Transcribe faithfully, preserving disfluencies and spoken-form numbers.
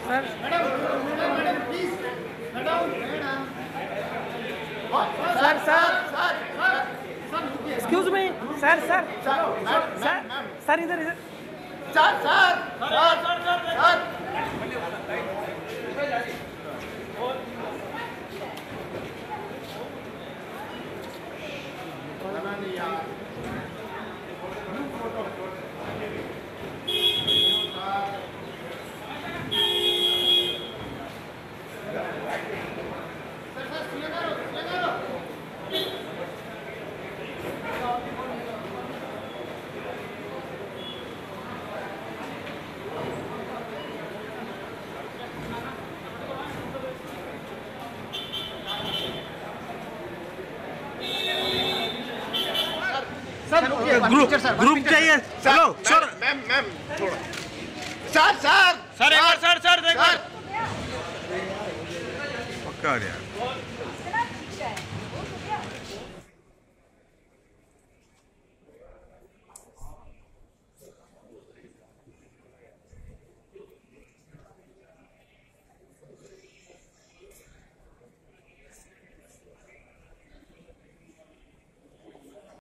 Sir sir sir excuse me sir sir sir sir इधर इधर sir sir sir sir sir group group चाहिए। चलो sir ma'am ma'am थोड़ा sir sir sir एक बार sir sir sir पक्का यार।